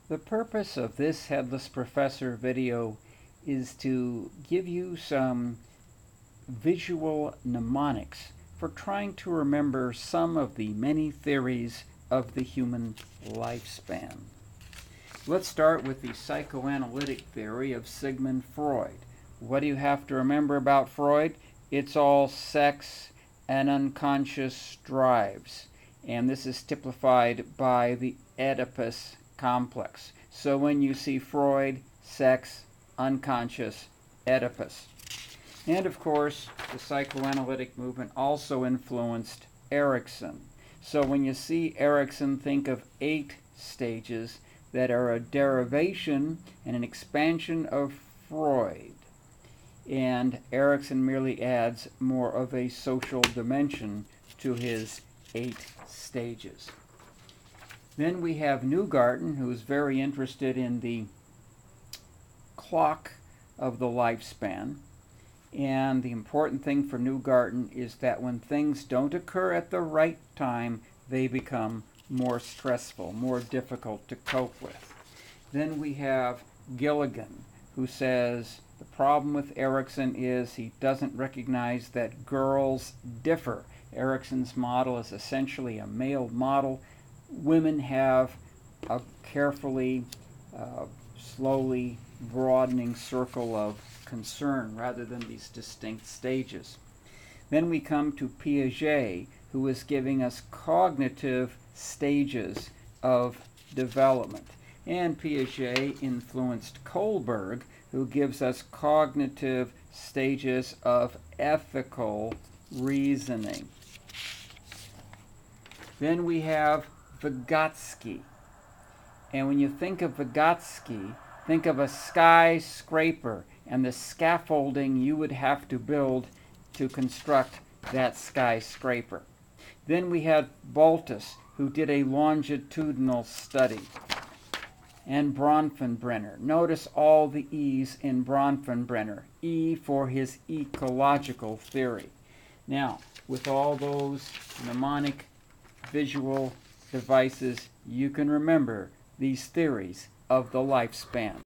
The purpose of this Headless Professor video is to give you some visual mnemonics for trying to remember some of the many theories of the human lifespan. Let's start with the psychoanalytic theory of Sigmund Freud. What do you have to remember about Freud? It's all sex and unconscious drives, and this is typified by the Oedipus complex. So when you see Freud, sex, unconscious, Oedipus. And of course, the psychoanalytic movement also influenced Erikson. So when you see Erikson, think of 8 stages that are a derivation and an expansion of Freud. And Erikson merely adds more of a social dimension to his 8 stages. Then we have Neugarten, who is very interested in the clock of the lifespan. And the important thing for Neugarten is that when things don't occur at the right time, they become more stressful, more difficult to cope with. Then we have Gilligan, who says the problem with Erikson is he doesn't recognize that girls differ. Erikson's model is essentially a male model. Women have a carefully, slowly broadening circle of concern rather than these distinct stages. Then we come to Piaget, who is giving us cognitive stages of development. And Piaget influenced Kohlberg, who gives us cognitive stages of ethical reasoning. Then we have Vygotsky. And when you think of Vygotsky, think of a skyscraper and the scaffolding you would have to build to construct that skyscraper. Then we had Baltes, who did a longitudinal study, and Bronfenbrenner. Notice all the E's in Bronfenbrenner. E for his ecological theory. Now, with all those mnemonic visual devices, you can remember these theories of the lifespan.